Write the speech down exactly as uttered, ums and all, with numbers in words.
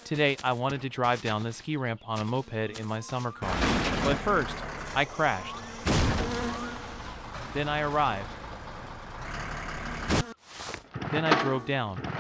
Today, I wanted to drive down the ski ramp on a moped in my summer car. But first, I crashed. Then I arrived. Then I drove down.